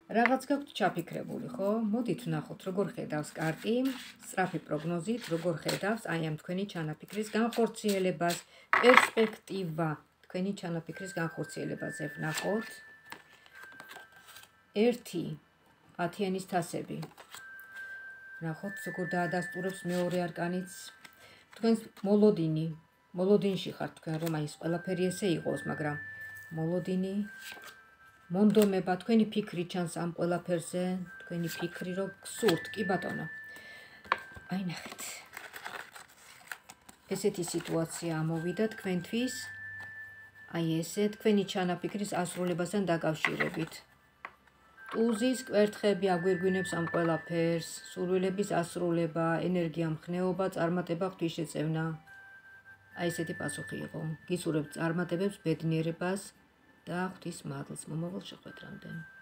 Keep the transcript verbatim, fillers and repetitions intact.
რაღაც გაქვთ ჩაფიქრებული, ხო? მოდით ვნახოთ, როგორ ხედავს კარტი, სწრაფი პროგნოზით, როგორ ხედავს აი ამ თქვენი ჩანაფიქრის განხორციელებას, პერსპექტივა თქვენი ჩანაფიქრის განხორციელებაზე ვნახოთ. ერთი ათიანის თასები. ვნახოთ, როგორ დაადასტურებს მეორე არკანიც თქვენს მოლოდინი. მოლოდინში ხართ თქვენ, რომ აი ეს ყველაფერი ესე იყოს, მაგრამ მოლოდინი მონდომება, თქვენი ფიქრი ჩანს ამ ყველაფერზე, თქვენი ფიქრი რომ გსურთ, კი ბატონო. აი ნახეთ. ესეთი სიტუაცია ამოვიდა თქვენთვის. აი ესე თქვენი ჩანაფიქრის ასრულებასთან დაკავშირებით. ტუზის კვერთხები აგვირგვინებს ამ ყველაფერს, სურვილების ასრულება, ენერგია, მხნეობა, წარმატება, ღვთისშეწევნა. აი ესეთი პასუხი იყო. გისურვებთ წარმატებებს, ბედნიერებას და ღვთის მადლს მომავალ შეხვედრამდე.